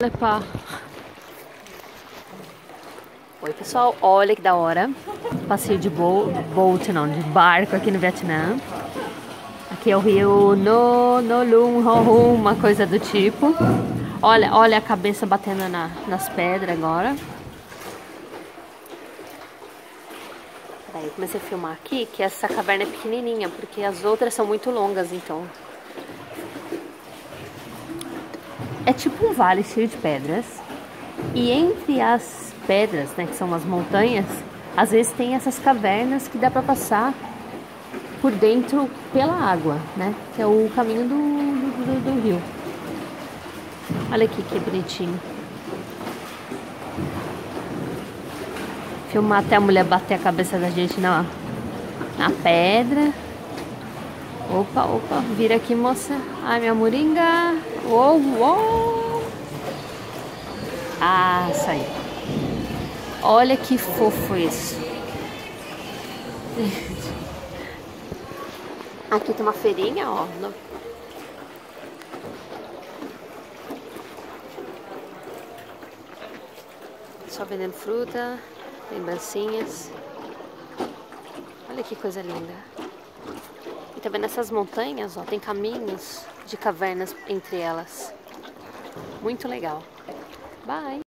Epa. Oi pessoal, olha que da hora. Passeio de boat, não, de barco aqui no Vietnã. Aqui é o rio Nolung Hohum, uma coisa do tipo. Olha a cabeça batendo nas pedras agora. Daí eu comecei a filmar aqui, que essa caverna é pequenininha, porque as outras são muito longas, então. É tipo um vale cheio de pedras. E entre as pedras, né, que são as montanhas, às vezes tem essas cavernas que dá pra passar por dentro pela água, né? Que é o caminho do rio. Olha aqui que bonitinho. Filmar até a mulher bater a cabeça da gente na pedra. Opa, vira aqui, moça. Ai, minha moringa. Uou. Ah, saiu. Olha que fofo isso. Aqui tem uma feirinha, ó. Só vendendo fruta, lembrancinhas. Olha que coisa linda. E também nessas montanhas, ó, tem caminhos de cavernas entre elas. Muito legal. Bye!